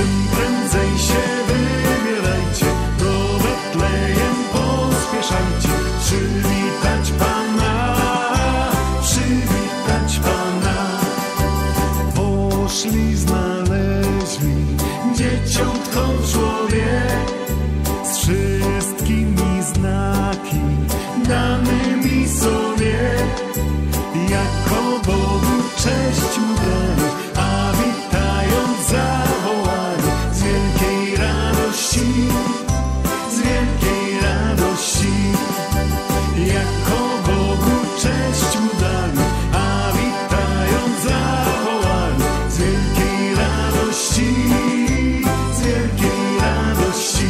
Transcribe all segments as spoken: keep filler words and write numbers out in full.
czym prędzej się wybierajcie, do Betlejem pospieszajcie, przywitać Pana, przywitać Pana. Poszli, znaleźli dzieciątko w żłobie, z wszystkimi znaki danymi sobie, jako Bogu cześć mu dali, a witając zawołali z wielkiej radości, z wielkiej radości. Jako Bogu cześć mu dali, a witając zawołali z wielkiej radości, z wielkiej radości.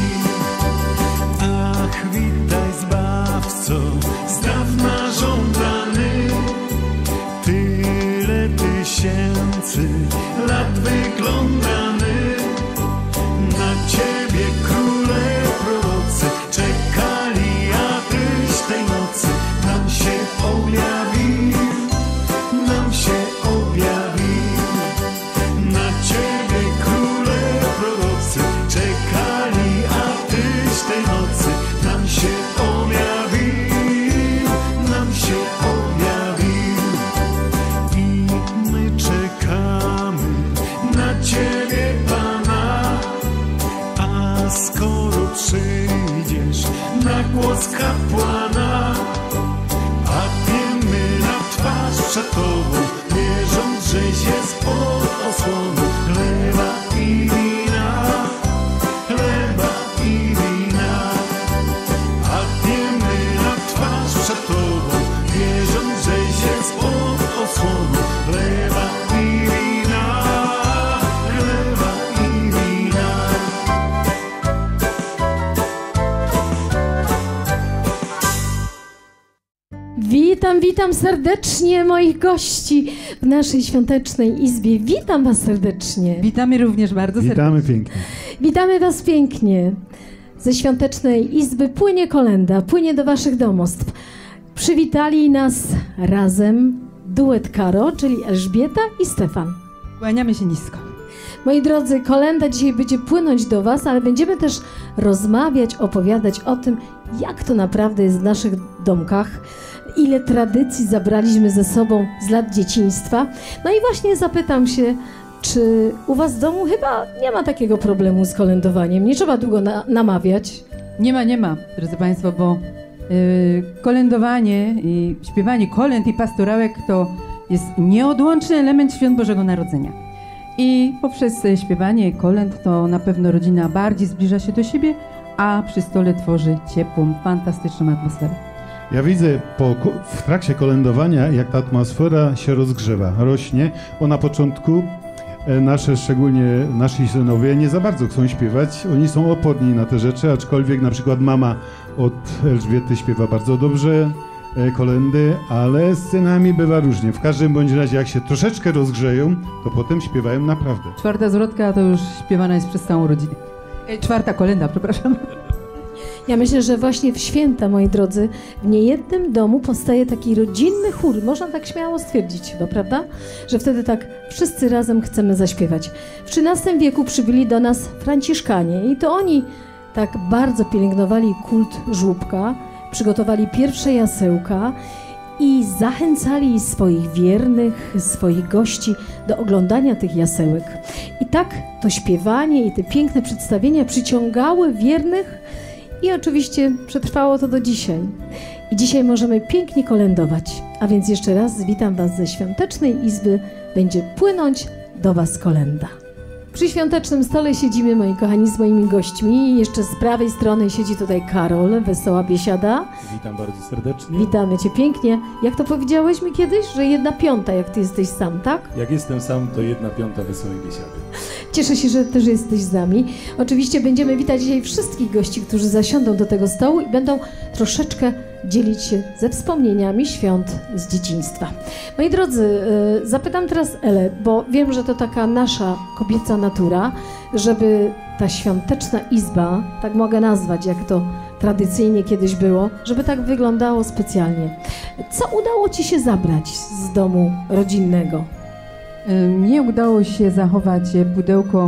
Ach, witaj Zbawco, z dawna żądany, tyle tysięcy lat wyglądany. Na Ciebie króle prorocy czekali, a Tyś tej nocy nam się objawił, nam się objawił. Na Ciebie króle prorocy czekali, a Tyś tej nocy nam się objawił, nam się objawił. I my czekamy na Ciebie, Pana, a skoro przyjdziesz na głos kapłana, padniemy na twarz przed Tobą, wierząc, żeś jest pod osłoną chleba i wina, chleba i wina. Padniemy na twarz przed Tobą, wierząc, żeś jest pod osłoną chleba i wina, chleba i wina. Witam, witam serdecznie moich gości w naszej świątecznej izbie. Witam was serdecznie. Witamy również bardzo serdecznie. Witamy pięknie. Witamy was pięknie. Ze świątecznej izby płynie kolenda, płynie do waszych domostw. Przywitali nas razem duet Karo, czyli Elżbieta i Stefan. Kłaniamy się nisko. Moi drodzy, kolenda dzisiaj będzie płynąć do was, ale będziemy też rozmawiać, opowiadać o tym, jak to naprawdę jest w naszych domkach, ile tradycji zabraliśmy ze sobą z lat dzieciństwa. No i właśnie zapytam się, czy u was w domu chyba nie ma takiego problemu z kolędowaniem? Nie trzeba długo na namawiać. Nie ma, nie ma, drodzy Państwo, bo yy, kolędowanie i śpiewanie kolęd i pastorałek to jest nieodłączny element świąt Bożego Narodzenia. I poprzez śpiewanie kolęd to na pewno rodzina bardziej zbliża się do siebie, a przy stole tworzy ciepłą, fantastyczną atmosferę. Ja widzę po, w trakcie kolędowania, jak ta atmosfera się rozgrzewa, rośnie, bo na początku nasze, szczególnie nasi synowie, nie za bardzo chcą śpiewać. Oni są oporni na te rzeczy, aczkolwiek na przykład mama od Elżbiety śpiewa bardzo dobrze kolędy, ale z synami bywa różnie. W każdym bądź razie, jak się troszeczkę rozgrzeją, to potem śpiewają naprawdę. Czwarta zwrotka to już śpiewana jest przez całą rodzinę. E, czwarta kolenda, przepraszam. Ja myślę, że właśnie w święta, moi drodzy, w niejednym domu powstaje taki rodzinny chór. Można tak śmiało stwierdzić chyba, prawda? Że wtedy tak wszyscy razem chcemy zaśpiewać. W trzynastym wieku przybyli do nas Franciszkanie i to oni tak bardzo pielęgnowali kult żłóbka, przygotowali pierwsze jasełka i zachęcali swoich wiernych, swoich gości do oglądania tych jasełek. I tak to śpiewanie i te piękne przedstawienia przyciągały wiernych i oczywiście przetrwało to do dzisiaj. I dzisiaj możemy pięknie kolędować. A więc jeszcze raz witam was ze świątecznej izby. Będzie płynąć do was kolenda. Przy świątecznym stole siedzimy, moi kochani, z moimi gośćmi. Jeszcze z prawej strony siedzi tutaj Karol, wesoła biesiada. Witam bardzo serdecznie. Witamy cię pięknie. Jak to powiedziałeś mi kiedyś, że jedna piąta, jak ty jesteś sam, tak? Jak jestem sam, to jedna piąta wesołej biesiady. Cieszę się, że też jesteś z nami. Oczywiście będziemy witać dzisiaj wszystkich gości, którzy zasiądą do tego stołu i będą troszeczkę dzielić się ze wspomnieniami świąt z dzieciństwa. Moi drodzy, zapytam teraz Elę, bo wiem, że to taka nasza kobieca natura, żeby ta świąteczna izba, tak mogę nazwać, jak to tradycyjnie kiedyś było, żeby tak wyglądało specjalnie. Co udało ci się zabrać z domu rodzinnego? Mnie udało się zachować pudełko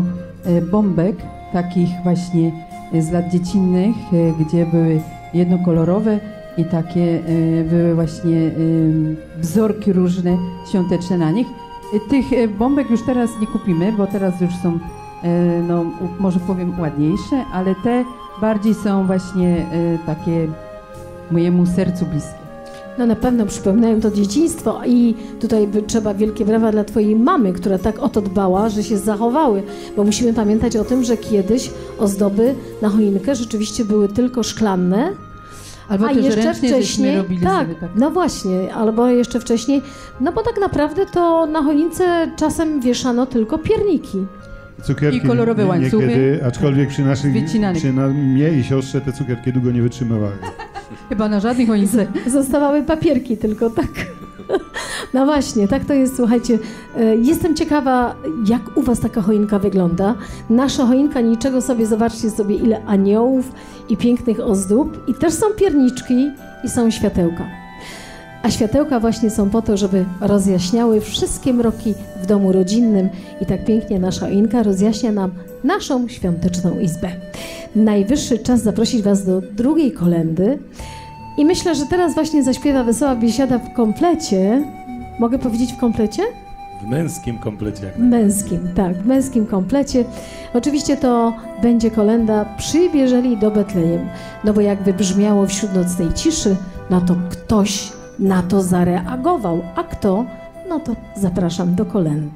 e, bombek, takich właśnie e, z lat dziecinnych, e, gdzie były jednokolorowe i takie e, były właśnie e, wzorki różne, świąteczne na nich. E, tych e, bombek już teraz nie kupimy, bo teraz już są, e, no u- może powiem, ładniejsze, ale te bardziej są właśnie e, takie mojemu sercu bliskie. No na pewno przypominają to dzieciństwo i tutaj by trzeba wielkie brawa dla twojej mamy, która tak o to dbała, że się zachowały, bo musimy pamiętać o tym, że kiedyś ozdoby na choinkę rzeczywiście były tylko szklanne, Albo a też jeszcze ręcznie wcześniej, żeśmy robili tak, sobie tak. no właśnie, albo jeszcze wcześniej, no bo tak naprawdę to na choince czasem wieszano tylko pierniki. Cukierki I kolorowe nie- łańcuchy. Niekiedy, aczkolwiek przy naszych, Wycinanych. przy na, mnie i siostrze te cukierki długo nie wytrzymywały. Chyba na żadnej choince. Zostawały papierki tylko, tak. No właśnie, tak to jest, słuchajcie. e, Jestem ciekawa, jak u was taka choinka wygląda. Nasza choinka niczego sobie, zobaczcie sobie, ile aniołów i pięknych ozdób. I też są pierniczki i są światełka. A światełka właśnie są po to, żeby rozjaśniały wszystkie mroki w domu rodzinnym. I tak pięknie nasza choinka rozjaśnia nam naszą świąteczną izbę. Najwyższy czas zaprosić was do drugiej kolędy. I myślę, że teraz właśnie zaśpiewa Wesoła Biesiada w komplecie. Mogę powiedzieć w komplecie? W męskim komplecie jak najbardziej. Męskim, tak, w męskim komplecie. Oczywiście to będzie kolenda Przybieżeli do Betlejem. No bo jak wybrzmiało wśród nocnej ciszy, no to ktoś na to zareagował. A kto? No to zapraszam do kolendy.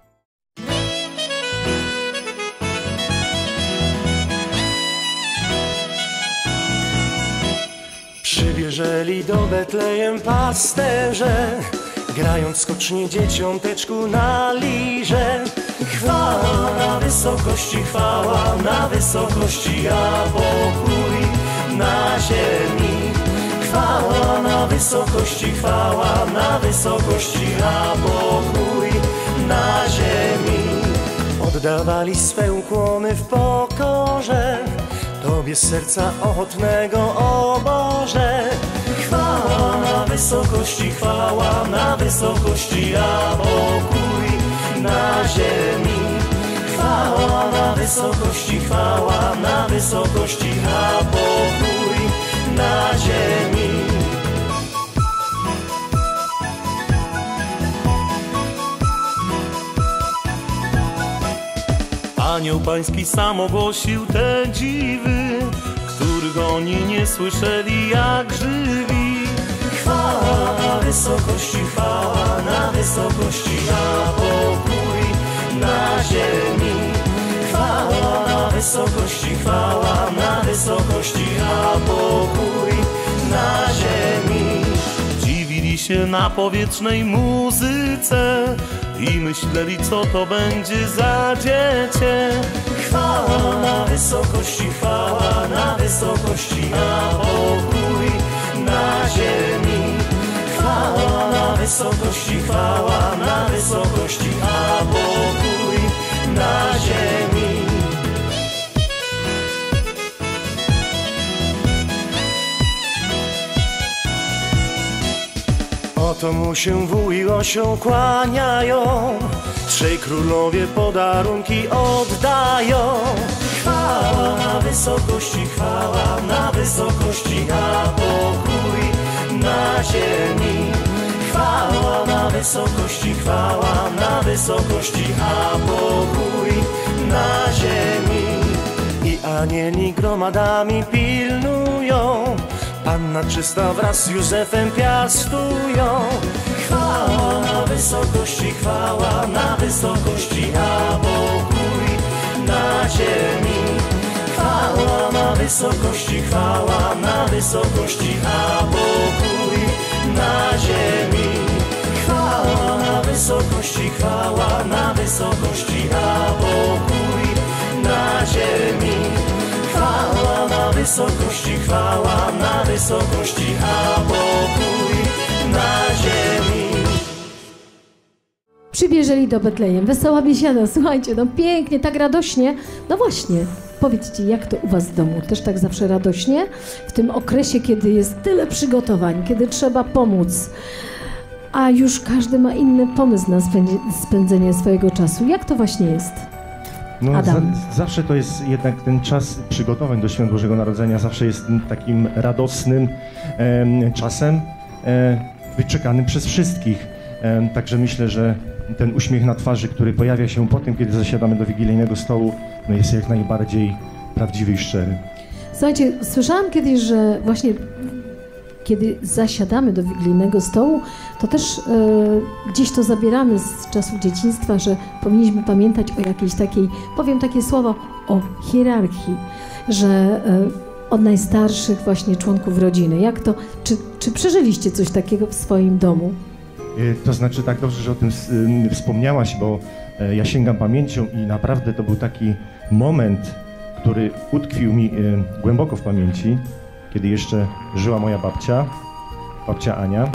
Przybieżeli do Betlejem pasterze, grając skocznie dzieciąteczku na lirze. Chwała na wysokości, chwała na wysokości, a pokój na ziemi. Chwała na wysokości, chwała na wysokości, a pokój na ziemi. Oddawali swe ukłony w pokorze Tobie z serca ochotnego, o Boże. Chwała na wysokości, chwała na wysokości, a pokój na ziemi. Chwała na wysokości, chwała na wysokości, a pokój na ziemi. Anioł pański sam ogłosił te dziwy, których oni nie słyszeli jak żywi. Chwała na wysokości, chwała na wysokości, a pokój na ziemi. Chwała na wysokości, chwała na wysokości, a pokój na ziemi. Dziwili się na powietrznej muzyce i myśleli, co to będzie za dziecię. Chwała na wysokości, chwała na wysokości, a pokój na ziemi. Chwała na wysokości, chwała na wysokości, a pokój na ziemi. Oto mu się wuj osioł kłaniają, trzej królowie podarunki oddają. Chwała na wysokości, chwała na wysokości, a pokój na ziemi. Chwała na wysokości, chwała na wysokości, a pokój na ziemi. I anieli gromadami pilnują, Panna czysta wraz z Józefem piastują. Chwała na wysokości, chwała na wysokości, a pokój na ziemi. Chwała na wysokości, chwała na wysokości, a pokój na ziemi. Chwała na wysokości, chwała na wysokości, a pokój na ziemi. Chwała na wysokości, chwała na wysokości, a pokój na ziemi. Przybieżeli do Betlejem. Wesoła Biesiada, słuchajcie, no pięknie, tak radośnie. No właśnie, powiedzcie, jak to u was w domu? Też tak zawsze radośnie? W tym okresie, kiedy jest tyle przygotowań, kiedy trzeba pomóc, a już każdy ma inny pomysł na spędzi- spędzenie swojego czasu. Jak to właśnie jest? No, Adam. za, zawsze to jest jednak ten czas przygotowań do Świąt Bożego Narodzenia, zawsze jest takim radosnym em, czasem, e, wyczekanym przez wszystkich. E, także myślę, że ten uśmiech na twarzy, który pojawia się po tym, kiedy zasiadamy do wigilijnego stołu, no jest jak najbardziej prawdziwy i szczery. Słuchajcie, słyszałam kiedyś, że właśnie kiedy zasiadamy do wigilijnego stołu, to też e, gdzieś to zabieramy z czasów dzieciństwa, że powinniśmy pamiętać o jakiejś takiej, powiem takie słowo, o hierarchii, że e, od najstarszych właśnie członków rodziny. Jak to, czy, czy przeżyliście coś takiego w swoim domu? E, to znaczy tak dobrze, że o tym s- y, wspomniałaś, bo e, ja sięgam pamięcią i naprawdę to był taki moment, który utkwił mi e, głęboko w pamięci, kiedy jeszcze żyła moja babcia, babcia Ania.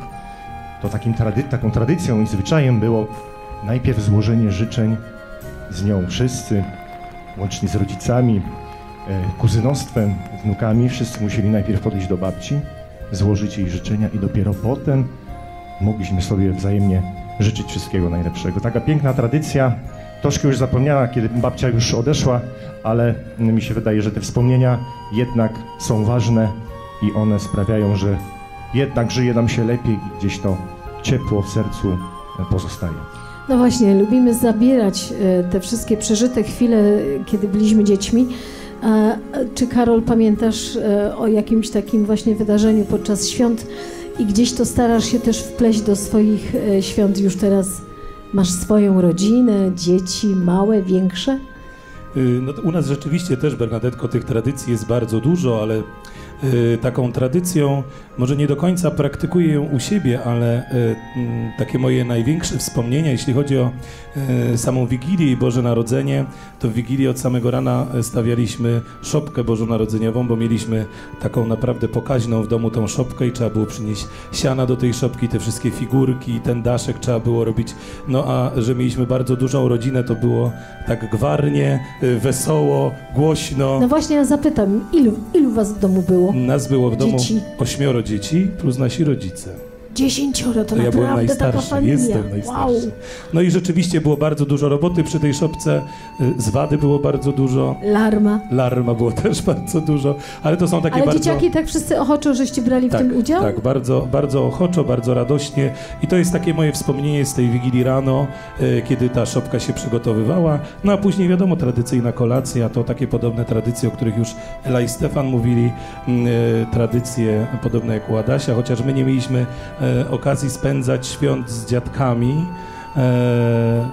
To takim trady- taką tradycją i zwyczajem było najpierw złożenie życzeń z nią wszyscy, łącznie z rodzicami, e, kuzynostwem, wnukami. Wszyscy musieli najpierw podejść do babci, złożyć jej życzenia i dopiero potem mogliśmy sobie wzajemnie życzyć wszystkiego najlepszego. Taka piękna tradycja, troszkę już zapomniana, kiedy babcia już odeszła, ale mi się wydaje, że te wspomnienia jednak są ważne i one sprawiają, że jednak żyje nam się lepiej i gdzieś to ciepło w sercu pozostaje. No właśnie, lubimy zabierać e, te wszystkie przeżyte chwile, kiedy byliśmy dziećmi. A, czy Karol, pamiętasz e, o jakimś takim właśnie wydarzeniu podczas świąt i gdzieś to starasz się też wpleść do swoich e, świąt już teraz? Masz swoją rodzinę, dzieci, małe, większe? Y, No, to u nas rzeczywiście też, Bernadetko, tych tradycji jest bardzo dużo, ale y, taką tradycją, może nie do końca praktykuję ją u siebie, ale y, m, takie moje największe wspomnienia, jeśli chodzi o y, samą Wigilię i Boże Narodzenie, to w Wigilię od samego rana stawialiśmy szopkę bożonarodzeniową, bo mieliśmy taką naprawdę pokaźną w domu tą szopkę i trzeba było przynieść siana do tej szopki, te wszystkie figurki i ten daszek trzeba było robić. No a że mieliśmy bardzo dużą rodzinę, to było tak gwarnie, y, wesoło, głośno. No właśnie, ja zapytam, ilu, ilu was w domu było? Nas było w domu Dzieci. ośmioro dzieci plus nasi rodzice. Dziesięcioro, to, To ja byłem naprawdę taka najstarszy, familia. jestem najstarszy. Wow. No i rzeczywiście było bardzo dużo roboty przy tej szopce, y, zwady było bardzo dużo, Larma. larma było też bardzo dużo, ale to są takie Ale bardzo... dzieciaki tak wszyscy ochoczo, żeście brali Tak, w tym udział? tak, bardzo, bardzo ochoczo, bardzo radośnie i to jest takie moje wspomnienie z tej Wigilii rano, e, kiedy ta szopka się przygotowywała, no a później wiadomo, tradycyjna kolacja, to takie podobne tradycje, o których już Ela i Stefan mówili, m, e, tradycje podobne jak u Adasia, chociaż my nie mieliśmy e, okazji spędzać świąt z dziadkami, e,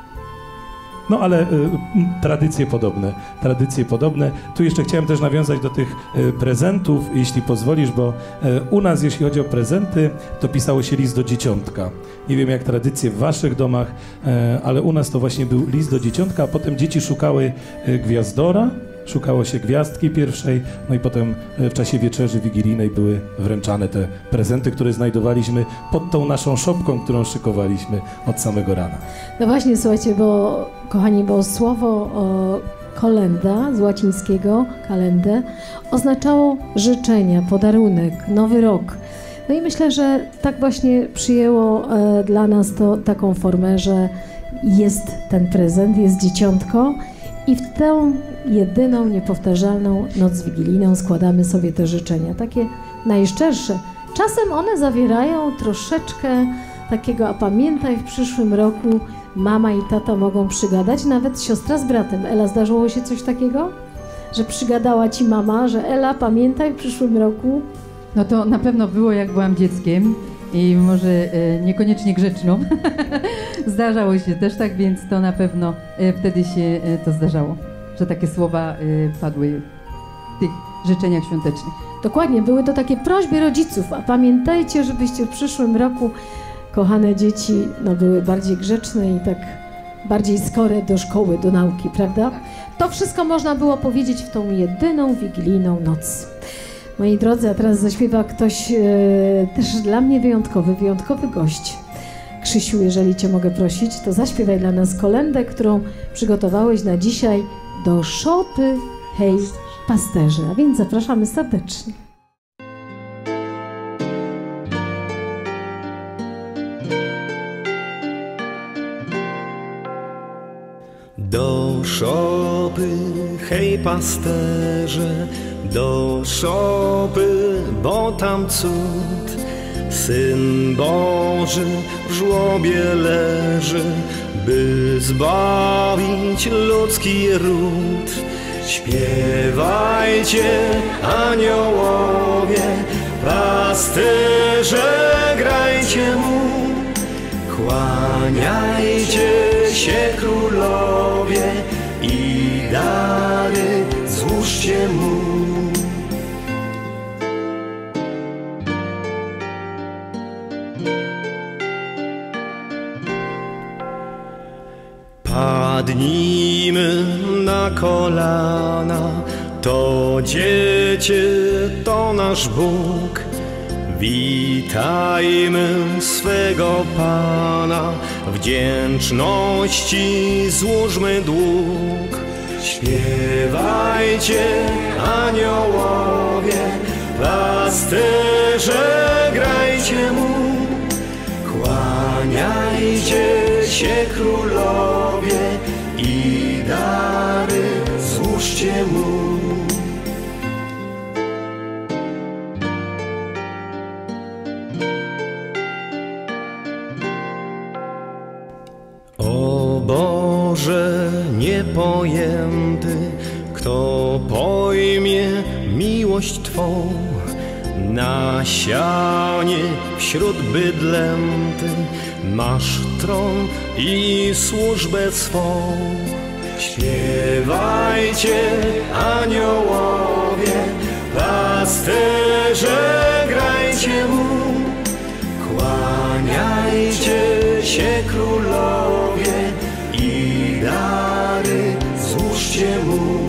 no ale y, tradycje podobne, tradycje podobne. Tu jeszcze chciałem też nawiązać do tych y, prezentów, jeśli pozwolisz, bo y, u nas, jeśli chodzi o prezenty, to pisało się list do dzieciątka. Nie wiem, jak tradycje w waszych domach, y, ale u nas to właśnie był list do dzieciątka, a potem dzieci szukały y, gwiazdora, szukało się gwiazdki pierwszej, no i potem y, w czasie wieczerzy wigilijnej były wręczane te prezenty, które znajdowaliśmy pod tą naszą szopką, którą szykowaliśmy od samego rana. No właśnie, słuchajcie, bo kochani, bo słowo o, kolenda z łacińskiego, kalendę, oznaczało życzenia, podarunek, nowy rok. No i myślę, że tak właśnie przyjęło e, dla nas to taką formę, że jest ten prezent, jest dzieciątko i w tę jedyną, niepowtarzalną noc wigilijną składamy sobie te życzenia, takie najszczersze. Czasem one zawierają troszeczkę takiego, a pamiętaj, w przyszłym roku mama i tata mogą przygadać, nawet siostra z bratem. Ela, zdarzyło się coś takiego? Że przygadała ci mama, że Ela, pamiętaj, w przyszłym roku... No to na pewno było, jak byłam dzieckiem i może e, niekoniecznie grzeczną. Zdarzało się też tak, więc to na pewno e, wtedy się e, to zdarzało, że takie słowa e, padły w tych życzeniach świątecznych. Dokładnie, były to takie prośby rodziców, a pamiętajcie, żebyście w przyszłym roku, kochane dzieci, no były bardziej grzeczne i tak bardziej skore do szkoły, do nauki, prawda? To wszystko można było powiedzieć w tą jedyną wigilijną noc. Moi drodzy, a teraz zaśpiewa ktoś e, też dla mnie wyjątkowy, wyjątkowy gość. Krzysiu, jeżeli cię mogę prosić, to zaśpiewaj dla nas kolędę, którą przygotowałeś na dzisiaj do szopy Hej Pasterze, a więc zapraszamy serdecznie. Do szopy szopy, hej pasterze, do szopy, bo tam cud. Syn Boży w żłobie leży, by zbawić ludzki ród. Śpiewajcie, aniołowie, pasterze, grajcie mu. Kłaniajcie się, królowie, i dary złóżcie mu. Padnijmy na kolana, to dziecię, to nasz Bóg. Witajmy swego Pana, wdzięczności złóżmy dług. Śpiewajcie, aniołowie, pasterze, grajcie mu. Kłaniajcie się, królowie, i dary złóżcie mu. O Boże niepojęty, kto pojmie miłość Twą, na sianie wśród bydlęty masz tron i służbę swą. Śpiewajcie, aniołowie, pasterze, grajcie mu. Kłaniajcie się, królowie, i dary złóżcie mu.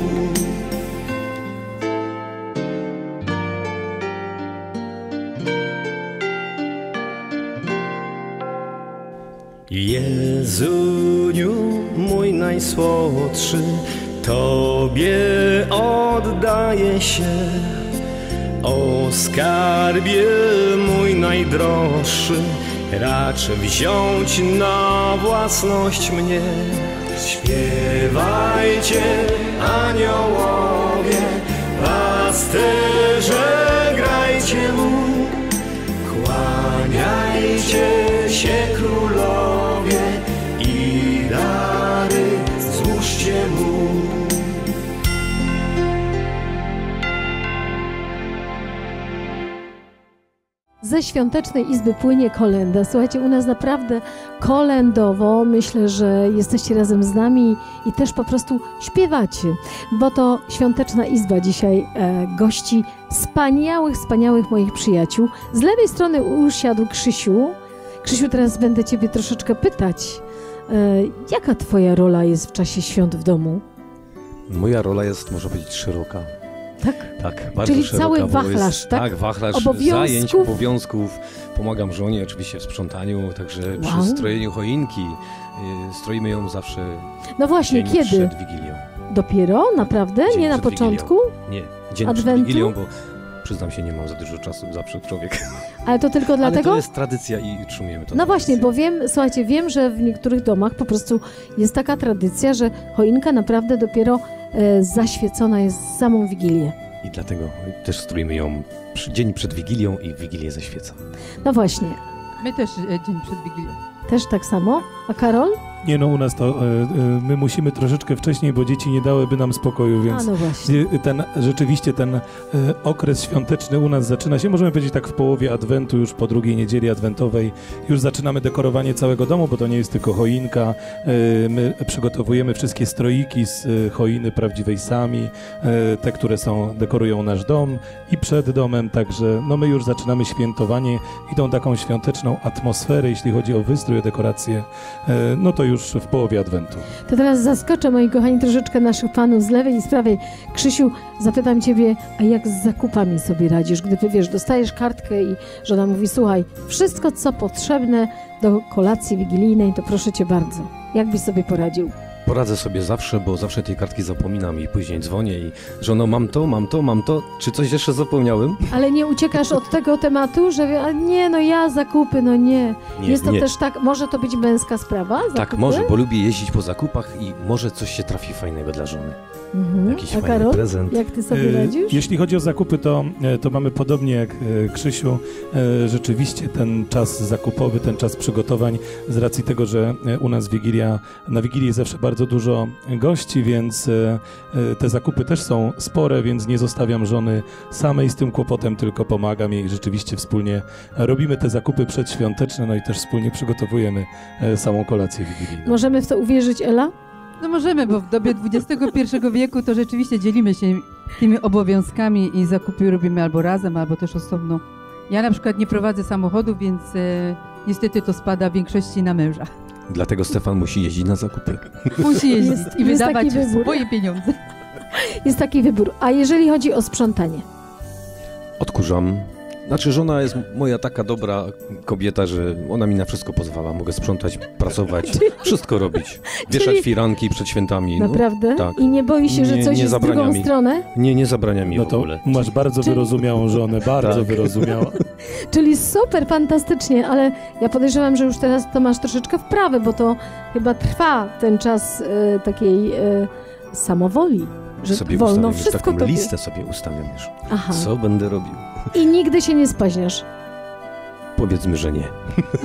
Jezuniu, mój najsłodszy, Tobie oddaję się. O skarbie mój najdroższy, racz wziąć na własność mnie. Śpiewajcie, aniołowie, pasterze, grajcie mu. Kłaniajcie się, królowie, i dary złóżcie mu. Ze Świątecznej Izby płynie kolenda. Słuchajcie, u nas naprawdę kolędowo. Myślę, że jesteście razem z nami i też po prostu śpiewacie, bo to Świąteczna Izba dzisiaj e, gości wspaniałych, wspaniałych moich przyjaciół. Z lewej strony usiadł Krzysiu. Krzysiu, teraz będę Ciebie troszeczkę pytać, e, jaka Twoja rola jest w czasie świąt w domu? Moja rola jest, można powiedzieć, szeroka. Tak? Tak, bardzo Czyli szeroka. cały wachlarz, jest, tak? Tak, wachlarz Obowiązków. zajęć, obowiązków. Pomagam żonie oczywiście w sprzątaniu, także Wow. przy strojeniu choinki. Y, stroimy ją zawsze No właśnie, dzień kiedy? przed Wigilią. Dopiero? Naprawdę? Dzień Nie na przed początku? Wigilią. Nie, dzień Adwentu? przed Wigilią, bo przyznam się, nie mam za dużo czasu, zawsze człowiek. Ale to tylko dlatego? Ale to jest tradycja i utrzymujemy to. No właśnie, bo wiem, słuchajcie, wiem, że w niektórych domach po prostu jest taka tradycja, że choinka naprawdę dopiero e, zaświecona jest samą Wigilię. I dlatego też strójmy ją przy, dzień przed Wigilią i w Wigilię zaświeca. No właśnie, My też e, dzień przed Wigilią. też tak samo. A Karol? Nie no, u nas to e, e, my musimy troszeczkę wcześniej, bo dzieci nie dałyby nam spokoju, więc A no właśnie. ten, rzeczywiście ten e, okres świąteczny u nas zaczyna się, możemy powiedzieć tak w połowie Adwentu, już po drugiej niedzieli adwentowej, już zaczynamy dekorowanie całego domu, bo to nie jest tylko choinka, e, my przygotowujemy wszystkie stroiki z e, choiny prawdziwej sami, e, te, które są, dekorują nasz dom i przed domem, także no my już zaczynamy świętowanie i tą taką świąteczną atmosferę, jeśli chodzi o wystrój, o dekorację, e, no to już w połowie Adwentu. To teraz zaskoczę, moi kochani, troszeczkę naszych panów z lewej i z prawej. Krzysiu, zapytam Ciebie, a jak z zakupami sobie radzisz? Gdy, wiesz, dostajesz kartkę i żona mówi, słuchaj, wszystko, co potrzebne do kolacji wigilijnej, to proszę Cię bardzo. Jak byś sobie poradził? poradzę sobie zawsze, bo zawsze tej kartki zapominam i później dzwonię i żono, mam to, mam to, mam to, czy coś jeszcze zapomniałem? Ale nie uciekasz od tego tematu, że a nie, no ja zakupy, no nie. Nie, Jest to nie. też tak, może to być męska sprawa? Zakupy? Tak, może, bo lubię jeździć po zakupach i może coś się trafi fajnego dla żony. Mhm. Jakiś A fajny Karol, prezent. jak ty sobie E, radzisz? Jeśli chodzi o zakupy, to, e, to mamy podobnie jak e, Krzysiu. E, Rzeczywiście ten czas zakupowy, ten czas przygotowań, z racji tego, że e, u nas Wigilia, na Wigilii jest zawsze bardzo dużo gości, więc e, e, te zakupy też są spore, więc nie zostawiam żony samej z tym kłopotem, tylko pomagam jej. Rzeczywiście wspólnie robimy te zakupy przedświąteczne, no i też wspólnie przygotowujemy e, samą kolację wigilijną. Możemy w to uwierzyć, Ela? No możemy, bo w dobie dwudziestego pierwszego wieku to rzeczywiście dzielimy się tymi obowiązkami i zakupy robimy albo razem, albo też osobno. Ja na przykład nie prowadzę samochodu, więc e, niestety to spada w większości na męża. Dlatego Stefan musi jeździć na zakupy. Musi jeździć Jest- i jest wydawać taki wybór. swoje pieniądze. Jest taki wybór. A jeżeli chodzi o sprzątanie? Odkurzam. Znaczy żona jest moja taka dobra kobieta, że ona mi na wszystko pozwala. Mogę sprzątać, pracować, wszystko robić. Wieszać Czyli- firanki przed świętami. No, Naprawdę? tak. I nie boi się, że Nie- coś nie jest w zabrania drugą mi. stronę? nie, nie zabrania mi No w to ogóle. masz bardzo Czyli- wyrozumiałą żonę, bardzo Tak. wyrozumiałą. Czyli super, fantastycznie, ale ja podejrzewam, że już teraz to masz troszeczkę wprawę, bo to chyba trwa ten czas e, takiej e, samowoli, że sobie wolno ustawiam już wszystko taką tobie. listę sobie ustawiam już. Aha. Co będę robił? I nigdy się nie spaźniasz. Powiedzmy, że nie.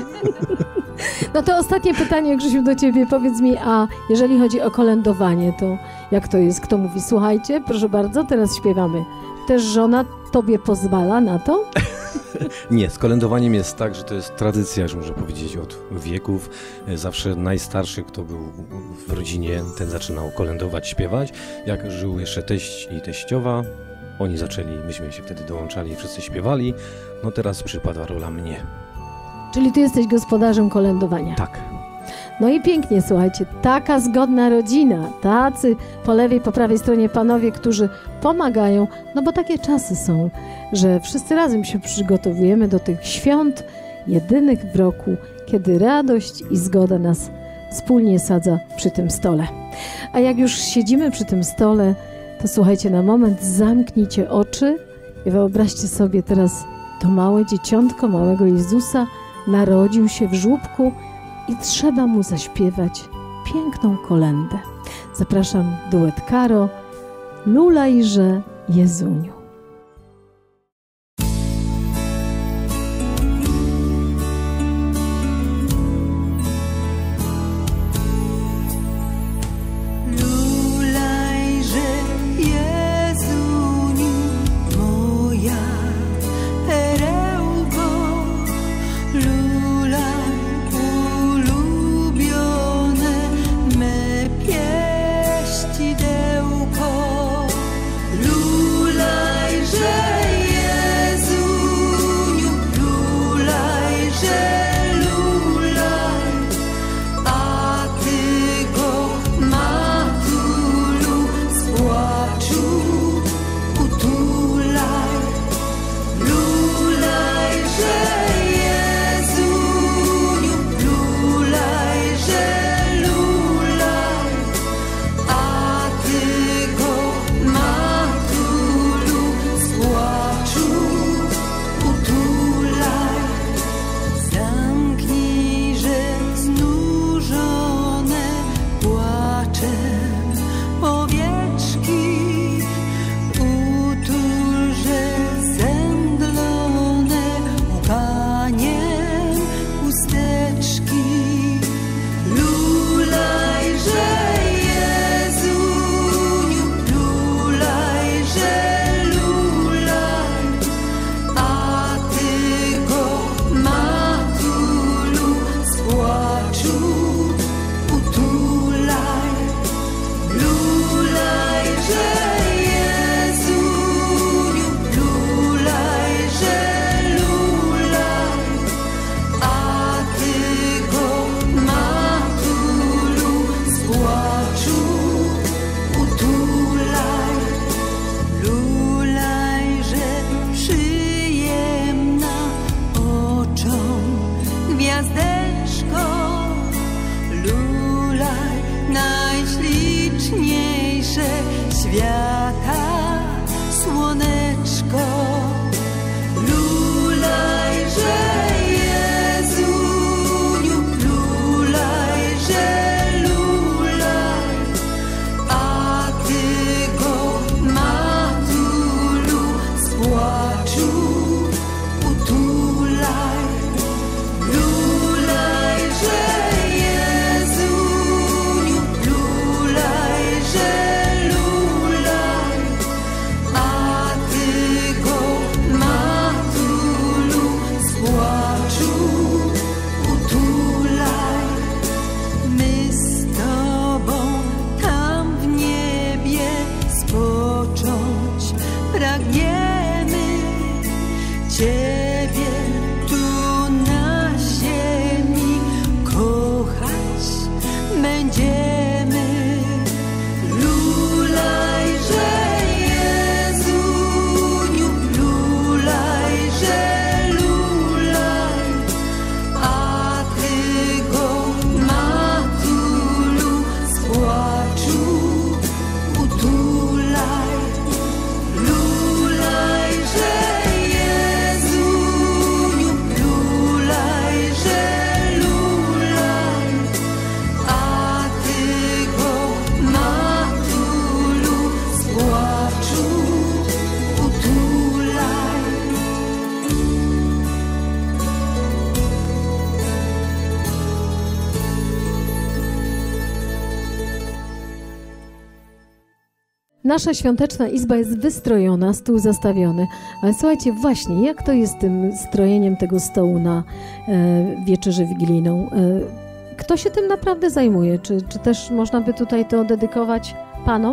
No to ostatnie pytanie, Grzesiu, do ciebie. Powiedz mi, a jeżeli chodzi o kolędowanie, to jak to jest? Kto mówi, słuchajcie, proszę bardzo, teraz śpiewamy. Też żona tobie pozwala na to? Nie, z kolędowaniem jest tak, że to jest tradycja, już muszę powiedzieć, od wieków. Zawsze najstarszy, kto był w rodzinie, ten zaczynał kolędować, śpiewać. Jak żył jeszcze teść i teściowa, oni zaczęli, myśmy się wtedy dołączali i wszyscy śpiewali. No teraz przypada rola mnie. Czyli ty jesteś gospodarzem kolędowania. Tak. No i pięknie, słuchajcie, taka zgodna rodzina, tacy po lewej, po prawej stronie panowie, którzy pomagają, no bo takie czasy są, że wszyscy razem się przygotowujemy do tych świąt, jedynych w roku, kiedy radość i zgoda nas wspólnie sadza przy tym stole. A jak już siedzimy przy tym stole, to słuchajcie, na moment zamknijcie oczy i wyobraźcie sobie teraz to małe dzieciątko, małego Jezusa, narodził się w żłóbku i trzeba mu zaśpiewać piękną kolędę. Zapraszam duet Karo, Lulajże Jezuniu. Lulajże Jezuniu, moja perełko, lulaj ulubione me pieścidełko. Lulaj świata słoneczko. Lulajże Jezuniu, lulajże, lulaj, a ty go, matulu, z płaczu utulaj. Lulajże Jezuniu, lulajże, lulaj, a ty go, matulu, z płaczu utulaj. My z tobą tam w niebie spocząć pragniemy, ciebie tu na ziemi kochać będziemy. Lulajże Jezuniu, lulajże, lulaj, a ty go, matulu, z płaczu utulaj. Lulajże Jezuniu, lulajże, lulaj, a ty go, matulu, z płaczu utulaj. Nasza świąteczna izba jest wystrojona, stół zastawiony. Ale słuchajcie, właśnie, jak to jest z tym strojeniem tego stołu na e, wieczerzę wigilijną? E, kto się tym naprawdę zajmuje? Czy, czy też można by tutaj to dedykować panom?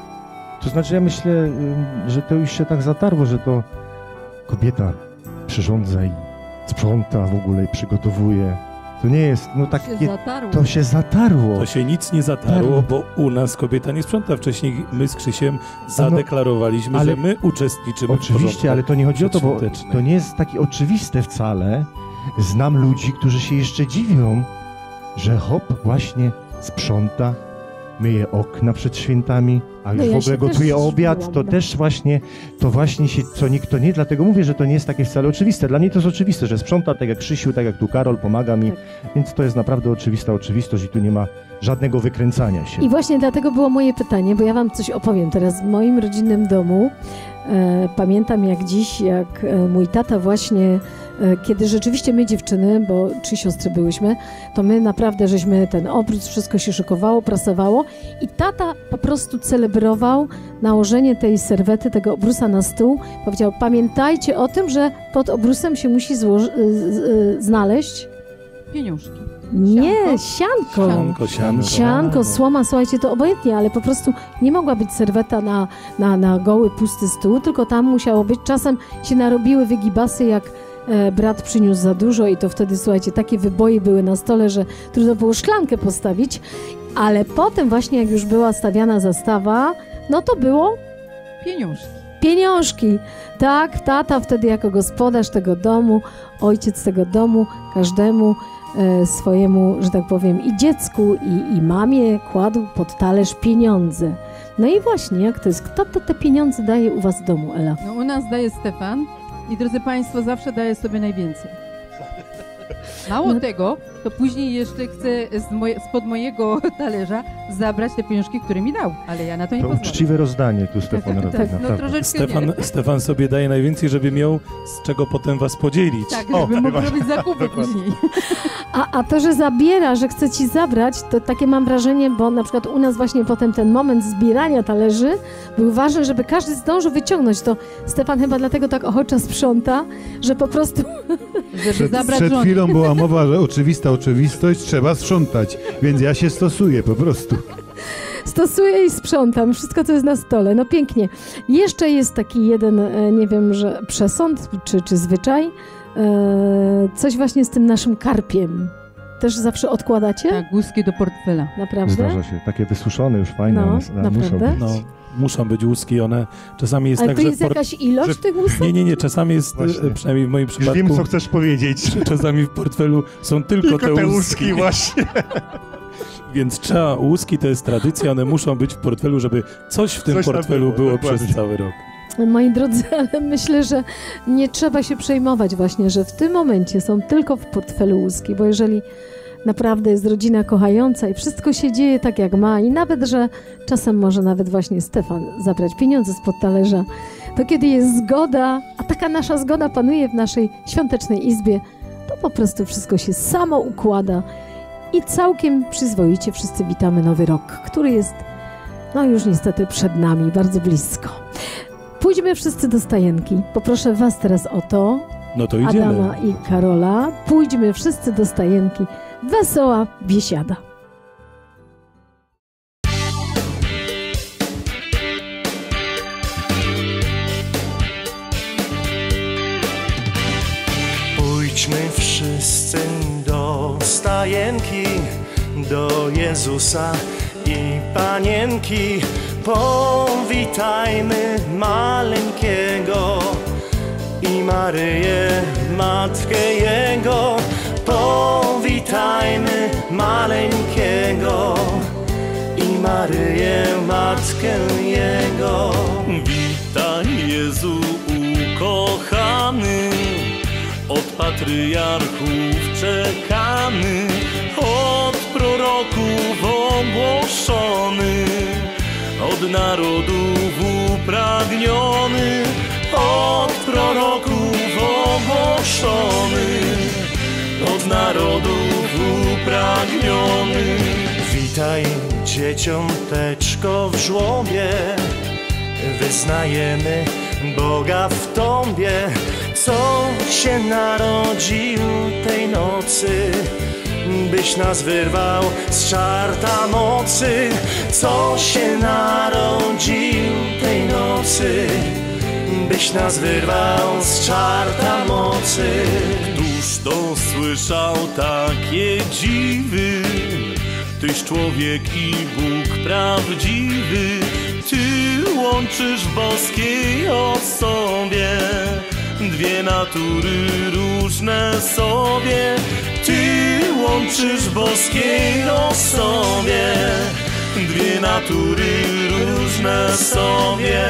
To znaczy ja myślę, y, że to już się tak zatarło, że to kobieta przyrządza i sprząta w ogóle i przygotowuje. To nie jest, no takie, zatarło. to się zatarło. To się nic nie zatarło, bo u nas kobieta nie sprząta. Wcześniej my z Krzysiem zadeklarowaliśmy, ale- że my uczestniczymy w Oczywiście, porządku ale to nie chodzi o to, bo przedświątecznym. to nie jest takie oczywiste wcale. Znam ludzi, którzy się jeszcze dziwią, że hop, właśnie sprząta, myje okna przed świętami, a No już ja w się ogóle też gotuje obiad, zdziwiłam, to no. też właśnie, to właśnie się, co nikt to nie, dlatego mówię, że to nie jest takie wcale oczywiste. Dla mnie to jest oczywiste, że sprząta, tak jak Krzysiu, tak jak tu Karol, pomaga mi, więc to jest naprawdę oczywista oczywistość i tu nie ma żadnego wykręcania się. I właśnie dlatego było moje pytanie, bo ja wam coś opowiem. Teraz w moim rodzinnym domu e, pamiętam jak dziś, jak e, mój tata właśnie, e, kiedy rzeczywiście my dziewczyny, bo trzy siostry byłyśmy, to my naprawdę żeśmy ten obrót, wszystko się szykowało, prasowało i tata po prostu celebrował nałożenie tej serwety, tego obrusa na stół. Powiedział, pamiętajcie o tym, że pod obrusem się musi złoży- z- z- znaleźć Pieniążki. nie, sianko. Sianko, sianko. Sianko, słoma, słuchajcie, to obojętnie, ale po prostu nie mogła być serweta na, na, na goły, pusty stół, tylko tam musiało być. Czasem się narobiły wygibasy, jak e, brat przyniósł za dużo i to wtedy, słuchajcie, takie wyboje były na stole, że trudno było szklankę postawić, ale potem właśnie, jak już była stawiana zastawa, no to było Pieniążki. pieniążki. Tak, tata wtedy jako gospodarz tego domu, ojciec tego domu, każdemu e, swojemu, że tak powiem, i dziecku, i, i mamie kładł pod talerz pieniądze. No i właśnie, jak to jest? Kto to te pieniądze daje u was w domu, Ela? No u nas daje Stefan i drodzy Państwo, zawsze daje sobie najwięcej. Mało No. tego, to później jeszcze chce z moje, spod mojego talerza zabrać te pieniążki, które mi dał, ale ja na to nie To pozwolę. uczciwe rozdanie tu Stefan robi, Tak, no naprawdę. troszeczkę Stefan, nie. Stefan sobie daje najwięcej, żeby miał z czego potem was podzielić. Tak, O, żeby mógł właśnie. robić zakupy Dokładnie. później. A, a to, że zabiera, że chce ci zabrać, to takie mam wrażenie, bo na przykład u nas właśnie potem ten moment zbierania talerzy był ważny, żeby każdy zdążył wyciągnąć. To Stefan chyba dlatego tak ochoczo sprząta, że po prostu Żeby Przed, zabrać przed żonę. chwilą była mowa, że oczywista oczywistość, trzeba sprzątać, więc ja się stosuję po prostu. stosuję i sprzątam wszystko, co jest na stole. No pięknie. Jeszcze jest taki jeden, e, nie wiem, że przesąd czy, czy zwyczaj, e, coś właśnie z tym naszym karpiem. Też zawsze odkładacie? Tak, łuski do portfela. Naprawdę? Zdarza się, takie wysuszone już fajne, No, one, one muszą naprawdę? być. No, muszą być łuski, one czasami jest Ale tak, to że... jest w por- jakaś ilość że- tych łusek? Nie, nie, nie, czasami jest, Właśnie. e, przynajmniej w moim Już przypadku, wiem, co chcesz powiedzieć. czasami w portfelu są tylko, Tylko te te łuski. łuski właśnie. Więc trzeba, łuski to jest tradycja, one muszą być w portfelu, żeby coś w tym Coś tam portfelu było, było dokładnie. przez cały rok. Moi drodzy, ale myślę, że nie trzeba się przejmować właśnie, że w tym momencie są tylko w portfelu łuski, bo jeżeli naprawdę jest rodzina kochająca i wszystko się dzieje tak jak ma i nawet, że czasem może nawet właśnie Stefan zabrać pieniądze spod talerza, to kiedy jest zgoda, a taka nasza zgoda panuje w naszej świątecznej izbie, to po prostu wszystko się samo układa i całkiem przyzwoicie wszyscy witamy nowy rok, który jest no już niestety przed nami, bardzo blisko. Pójdźmy wszyscy do stajenki. Poproszę was teraz o to, No to idziemy. Adama i Karola. Pójdźmy wszyscy do stajenki. Wesoła biesiada. Pójdźmy wszyscy do stajenki, do Jezusa i Panienki. Powitajmy maleńkiego i Maryję, Matkę Jego. Powitajmy maleńkiego i Maryję, Matkę Jego. Witaj Jezu ukochany, od patriarchów czekany, od proroków ogłoszony, od narodów upragniony, od proroków ogłoszony, od narodów upragniony. Witaj dzieciąteczko w żłobie, wyznajemy Boga w Tobie, co się narodził tej nocy, byś nas wyrwał z czarta mocy. Co się narodził tej nocy, byś nas wyrwał z czarta mocy. Któż to słyszał takie dziwy, Tyś człowiek i Bóg prawdziwy. Ty łączysz w boskiej osobie dwie natury różne sobie. Ty łączysz w boskiej osobie dwie natury różne sobie.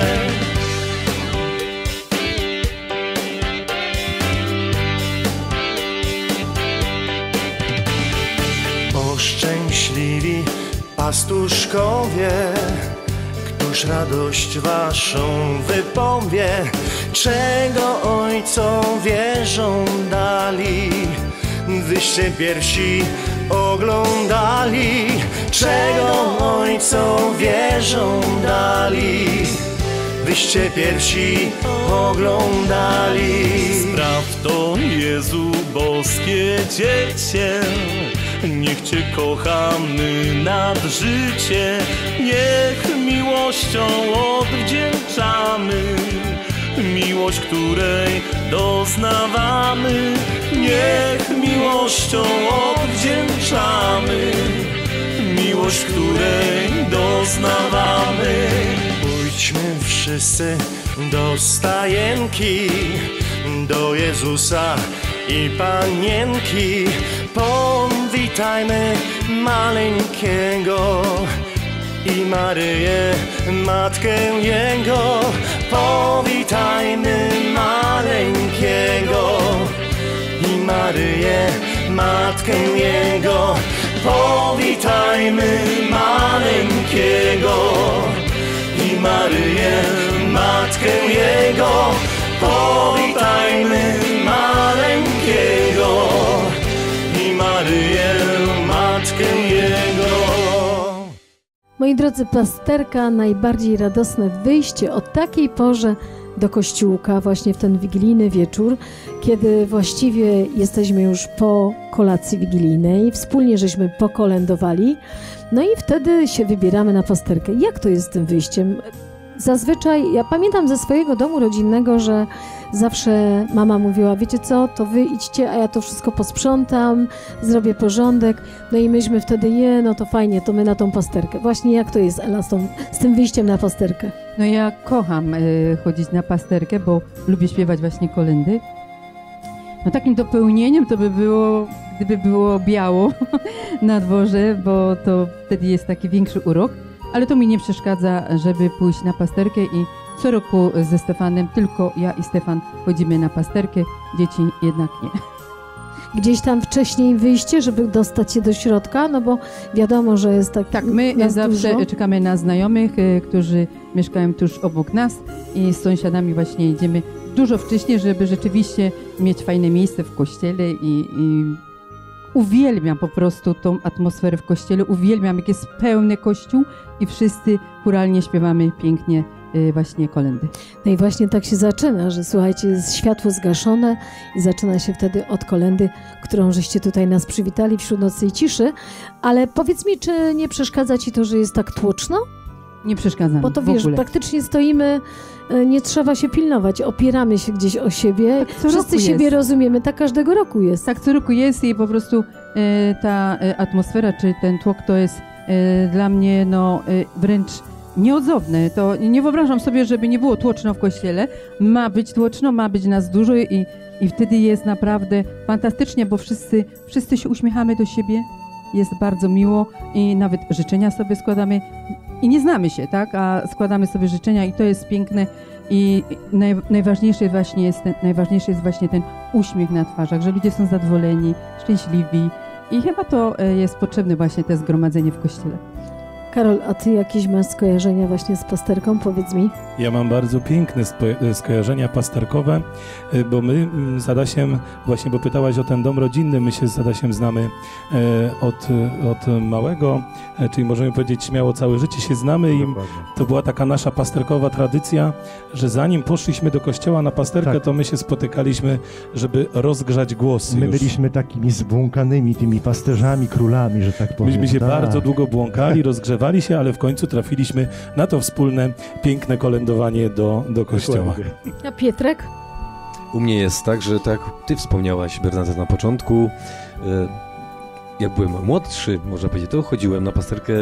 O szczęśliwi pastuszkowie, któż radość waszą wypowie, czego ojcowie żądali, wyście piersi oglądali, czego ojcowie żądali, wyście piersi oglądali. Spraw to Jezu boskie dziecię, niech Cię kochamy nad życie, niech miłością odwdzięczamy miłość, której doznawamy. Niech miłością odwdzięczamy miłość, której doznawamy. Pójdźmy wszyscy do stajenki, do Jezusa i Panienki. Powitajmy maleńkiego i Maryję, Matkę Jego. Powitajmy maleńkiego i Maryję, Matkę Jego. Powitajmy maleńkiego i Maryję, Matkę Jego. Powitajmy maleńkiego i Maryję, Matkę Jego. Moi drodzy, pasterka, najbardziej radosne wyjście o takiej porze do kościółka, właśnie w ten wigilijny wieczór, kiedy właściwie jesteśmy już po kolacji wigilijnej, wspólnie żeśmy pokolędowali, no i wtedy się wybieramy na pasterkę. Jak to jest z tym wyjściem? Zazwyczaj, ja pamiętam ze swojego domu rodzinnego, że zawsze mama mówiła, wiecie co, to wy idźcie, a ja to wszystko posprzątam, zrobię porządek. No i myśmy wtedy, je, no to fajnie, to my na tą pasterkę. Właśnie jak to jest, Ela, z, tą, z tym wyjściem na pasterkę? No ja kocham y, chodzić na pasterkę, bo lubię śpiewać właśnie kolędy. No takim dopełnieniem to by było, gdyby było biało na dworze, bo to wtedy jest taki większy urok, ale to mi nie przeszkadza, żeby pójść na pasterkę i co roku ze Stefanem, tylko ja i Stefan chodzimy na pasterkę, dzieci jednak nie. Gdzieś tam wcześniej wyjście, żeby dostać się do środka, no bo wiadomo, że jest tak. Tak, my nas zawsze dużo. czekamy na znajomych, e, którzy mieszkają tuż obok nas i z sąsiadami właśnie idziemy dużo wcześniej, żeby rzeczywiście mieć fajne miejsce w kościele i, i uwielbiam po prostu tą atmosferę w kościele, uwielbiam jak jest pełny kościół i wszyscy chóralnie śpiewamy pięknie e, właśnie kolędy. No i właśnie tak się zaczyna, że słuchajcie, jest światło zgaszone i zaczyna się wtedy od kolendy, którą żeście tutaj nas przywitali wśród nocnej ciszy. Ale powiedz mi, czy nie przeszkadza ci to, że jest tak tłoczno? Nie przeszkadzam Bo to w wiesz, ogóle. praktycznie stoimy, e, nie trzeba się pilnować, opieramy się gdzieś o siebie, Tak co wszyscy roku siebie jest. rozumiemy, tak każdego roku jest. Tak co roku jest i po prostu e, ta e, atmosfera czy ten tłok to jest e, dla mnie no e, wręcz nieodzowne. To nie wyobrażam sobie, żeby nie było tłoczno w kościele. Ma być tłoczno, ma być nas dużo i, i wtedy jest naprawdę fantastycznie, bo wszyscy, wszyscy się uśmiechamy do siebie. Jest bardzo miło i nawet życzenia sobie składamy. I nie znamy się, tak? A składamy sobie życzenia i to jest piękne. I naj, najważniejsze właśnie jest ten, najważniejszy jest właśnie ten uśmiech na twarzach, że ludzie są zadowoleni, szczęśliwi. I chyba to e, jest potrzebne właśnie to zgromadzenie w kościele. Karol, a ty jakieś masz skojarzenia właśnie z pasterką? Powiedz mi. Ja mam bardzo piękne spo- skojarzenia pasterkowe, y, bo my mm, z Adasiem, właśnie bo pytałaś o ten dom rodzinny, my się z Adasiem znamy e, od, od małego, e, czyli możemy powiedzieć śmiało całe życie się znamy i to była taka nasza pasterkowa tradycja, że zanim poszliśmy do kościoła na pasterkę, Tak. to my się spotykaliśmy, żeby rozgrzać głosy. My już. byliśmy takimi zbłąkanymi tymi pasterzami, królami, że tak powiem. Myśmy się Tak. bardzo długo błąkali, rozgrzewali się, ale w końcu trafiliśmy na to wspólne, piękne kolędowanie do, do kościoła. Dokładnie. A Pietrek? U mnie jest tak, że tak jak ty wspomniałaś, Bernadette, na początku, e, jak byłem młodszy, można powiedzieć, to chodziłem na pasterkę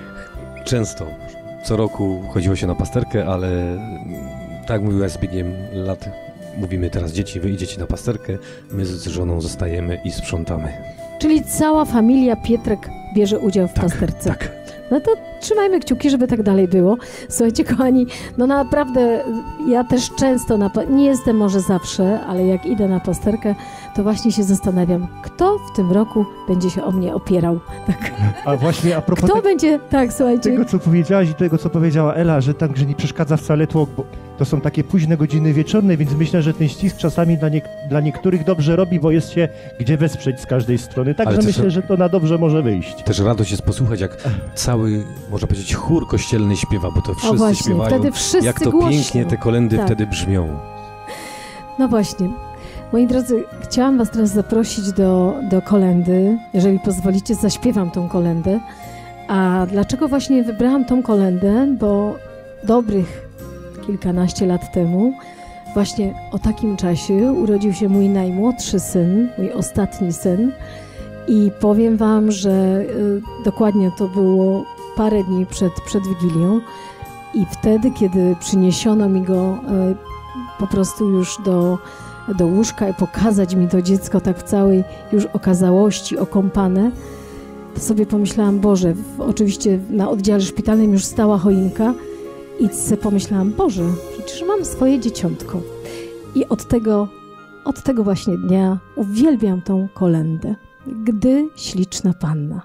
często. Co roku chodziło się na pasterkę, ale mm, tak jak mówiła z biegiem lat, mówimy teraz dzieci, wy idziecie na pasterkę, my z żoną zostajemy i sprzątamy. Czyli cała familia Pietrek bierze udział w pasterce. Tak. No to trzymajmy kciuki, żeby tak dalej było. Słuchajcie, kochani, no naprawdę ja też często, na, pa- nie jestem może zawsze, ale jak idę na pasterkę, to właśnie się zastanawiam, kto w tym roku będzie się o mnie opierał. Tak. A właśnie a propos Kto te- będzie, tak, słuchajcie, tego, co powiedziałaś i tego, co powiedziała Ela, że tak, że nie przeszkadza wcale tłok, bo to są takie późne godziny wieczorne, więc myślę, że ten ścisk czasami dla, nie, dla niektórych dobrze robi, bo jest się gdzie wesprzeć z każdej strony. Także Ale też- myślę, że to na dobrze może wyjść. Też radość jest posłuchać, jak cały, można powiedzieć, chór kościelny śpiewa, bo to wszyscy właśnie, śpiewają. wtedy wszyscy jak to głośno. pięknie te kolendy Tak. wtedy brzmią. No właśnie. Moi drodzy, chciałam was teraz zaprosić do, do kolendy. Jeżeli pozwolicie, zaśpiewam tą kolendę. A dlaczego właśnie wybrałam tą kolendę? Bo dobrych kilkanaście lat temu, właśnie o takim czasie urodził się mój najmłodszy syn, mój ostatni syn. I powiem wam, że y, dokładnie to było parę dni przed, przed Wigilią. I wtedy, kiedy przyniesiono mi go y, po prostu już do, do łóżka i pokazać mi to dziecko tak w całej już okazałości, okąpane, to sobie pomyślałam, Boże, w, oczywiście na oddziale szpitalnym już stała choinka i sobie pomyślałam, Boże, przecież mam swoje dzieciątko. I od tego, od tego właśnie dnia uwielbiam tą kolędę. Gdy śliczna panna.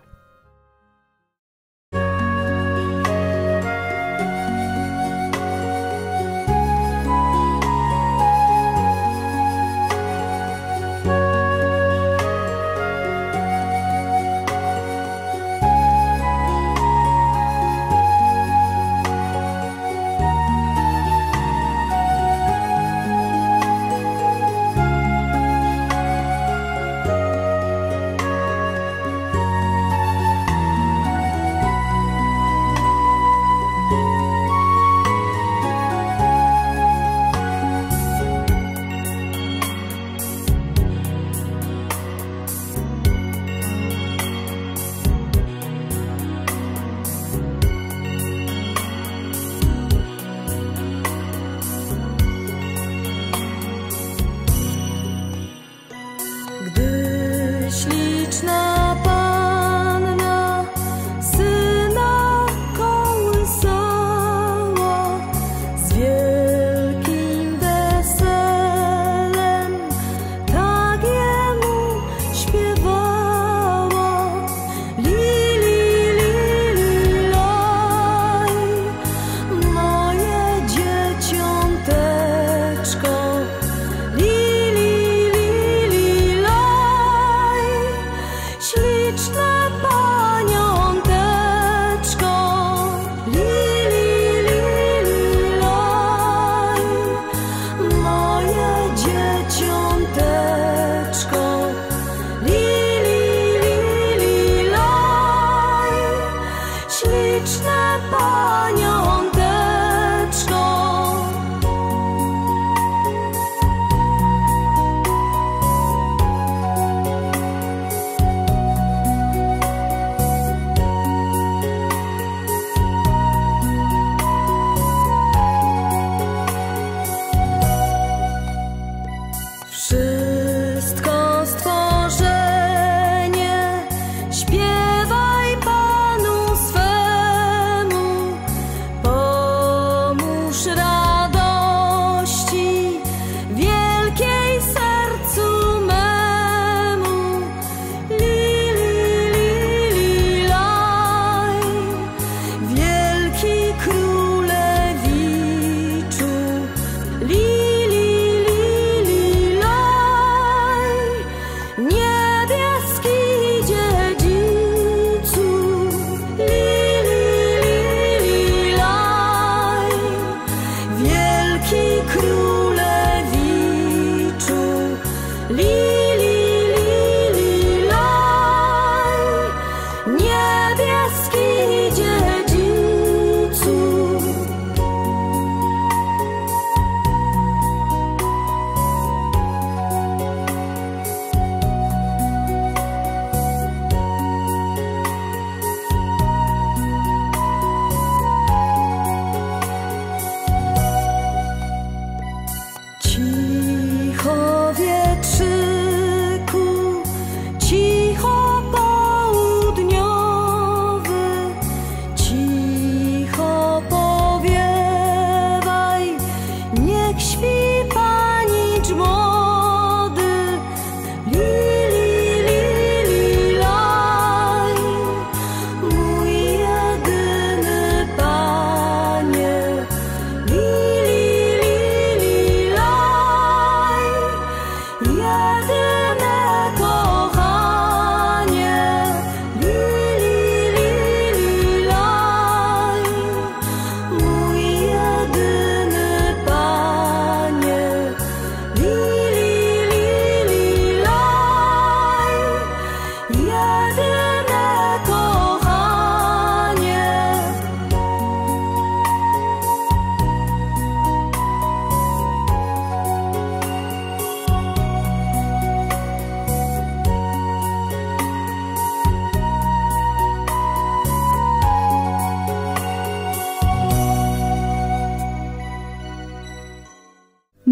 Gdy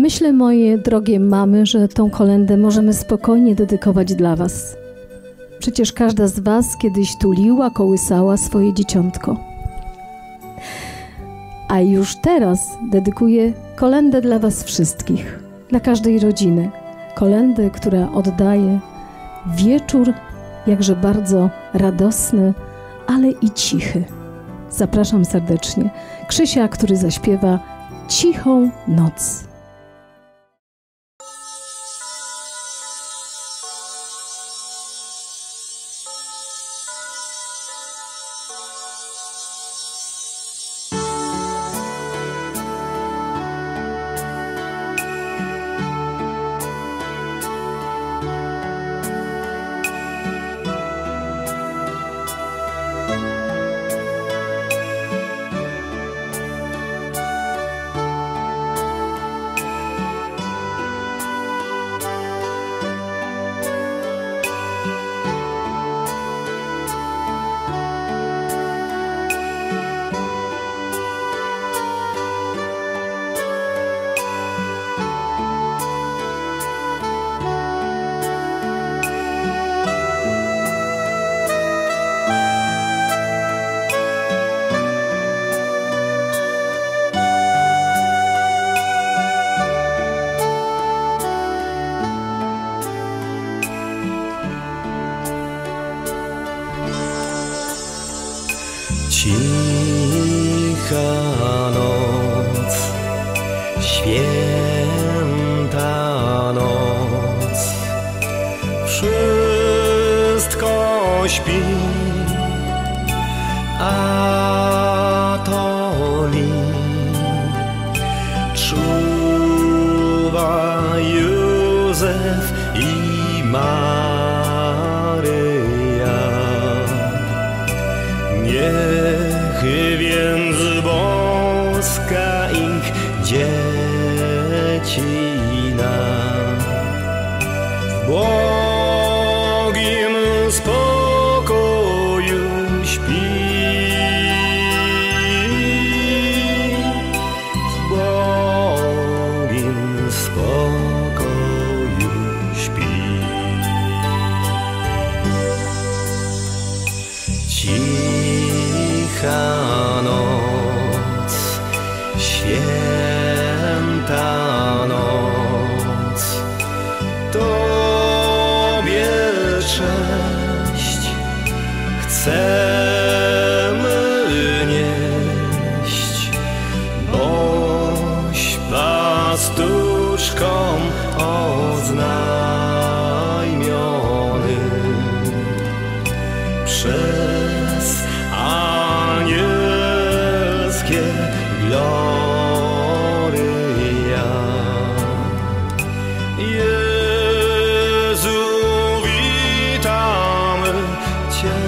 Myślę, moje drogie mamy, że tą kolędę możemy spokojnie dedykować dla was. Przecież każda z was kiedyś tuliła, kołysała swoje dzieciątko. A już teraz dedykuję kolędę dla was wszystkich, dla każdej rodziny. Kolędę, która oddaje wieczór jakże bardzo radosny, ale i cichy. Zapraszam serdecznie Krzysia, który zaśpiewa Cichą noc. Cicha noc, święta noc, wszystko śpi, a to li czuwa Józef i Maryja. Niech więc boska ich dziecina w błogim spokoju śpi, w błogim spokoju śpi. Cicha noc, święta noc, Tobie cześć chcemy nieść, boś pastuszką oznajmiony przez anielskie gloria. Jezu, witamy Cię.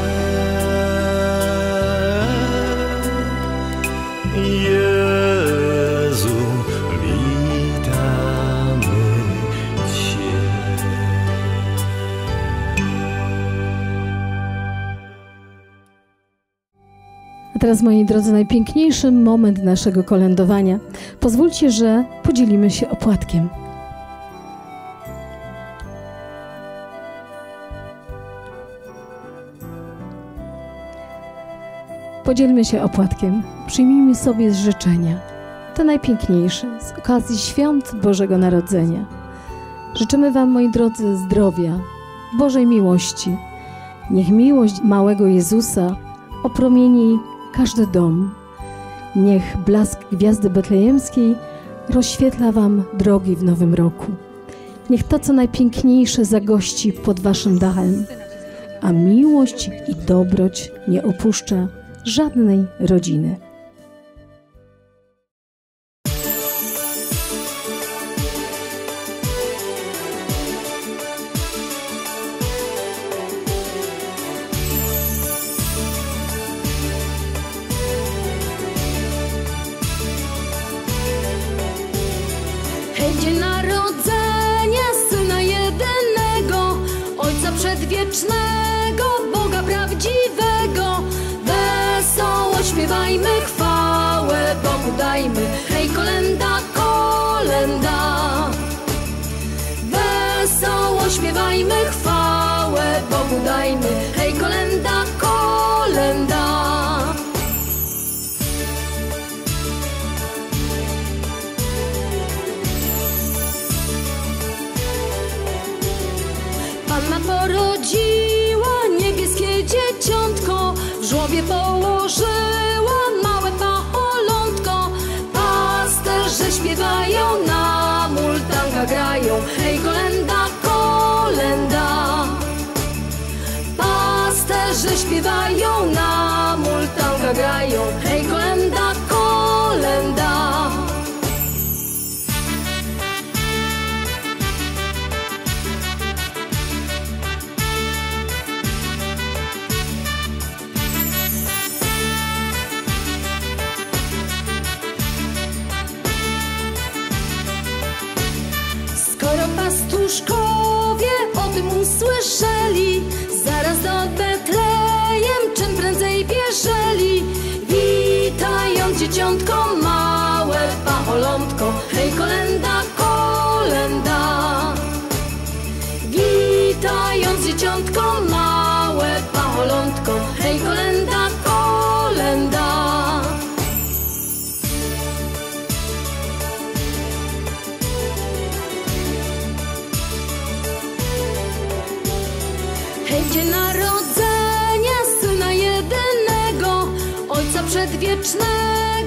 Jezu, witamy Cię. A teraz, moi drodzy, najpiękniejszy moment naszego kolędowania. Pozwólcie, że podzielimy się opłatkiem. Podzielmy się opłatkiem. Przyjmijmy sobie życzenia, te najpiękniejsze, z okazji świąt Bożego Narodzenia. Życzymy wam, moi drodzy, zdrowia, Bożej miłości. Niech miłość małego Jezusa opromieni każdy dom. Niech blask gwiazdy betlejemskiej rozświetla wam drogi w nowym roku. Niech to, co najpiękniejsze, zagości pod waszym dachem, a miłość i dobroć nie opuszcza żadnej rodziny. Hej, dzień narodzenia Syna jedynego, Ojca przedwiecznego, Boga prawdziwego. Wesoło śpiewajmy, chwałę Bogu dajmy. Hej, kolenda, kolenda. udajmy, hej kolenda, kolenda. Panna porodziła niebieskie dzieciątko, w żłobie położyła małe pacholątko. Pasterze śpiewają, na multanga grają, hej kolenda, kolenda. Pasterze śpiewają, na multanga grają, hej kolenda, kolenda. Skoro pastuszkowie o tym usłyszeli, zaraz do Betlejem czym prędzej bieżeli. Witając dzieciątko małe pacholątko, hej kolenda, kolenda. Witając dzieciątko małe pacholątko, hej kolenda, kolenda. Hej, dzień narodzenia Syna jedynego, Ojca Przedwiecznego.